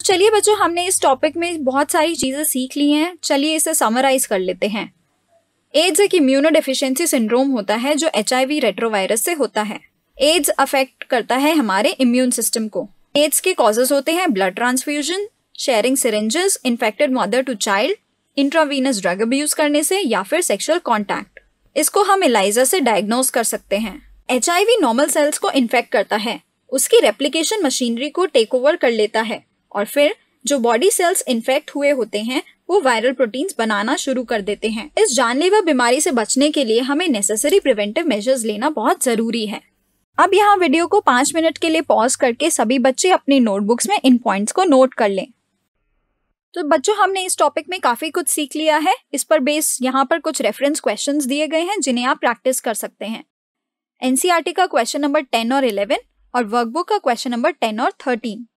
चलिए बच्चों, हमने इस टॉपिक में बहुत सारी चीज़ें सीख ली हैं। चलिए इसे समराइज कर लेते हैं। एड्स एक इम्यूनोडेफिशिएंसी सिंड्रोम होता है जो HIV रेट्रोवायरस से होता है। एड्स अफेक्ट करता है हमारे इम्यून सिस्टम को। एड्स के कॉजेज होते हैं blood transfusion, sharing syringes, infected mother to child, intravenous drug abuse करने से या फिर सेक्सुअल कॉन्टैक्ट। इसको हम एलाइजा से डायग्नोज कर सकते हैं। HIV नॉर्मल सेल्स को इन्फेक्ट करता है, उसकी रेप्लिकेशन मशीनरी को टेक ओवर कर लेता है और फिर जो बॉडी सेल्स इन्फेक्ट हुए होते हैं वो वायरल प्रोटीन्स बनाना शुरू कर देते हैं। इस जानलेवा बीमारी से बचने के लिए हमें नेसेसरी प्रिवेंटिव मेजर्स लेना बहुत जरूरी है। अब यहाँ वीडियो को 5 मिनट के लिए पॉज करके सभी बच्चे अपनी नोटबुक्स में इन पॉइंट्स को नोट कर लें। तो बच्चों, हमने इस टॉपिक में काफी कुछ सीख लिया है। इस पर बेस यहाँ पर कुछ रेफरेंस क्वेश्चंस दिए गए हैं जिन्हें आप प्रैक्टिस कर सकते हैं। NCERT का क्वेश्चन नंबर 10 और 11 और वर्कबुक का क्वेश्चन नंबर 10 और 13।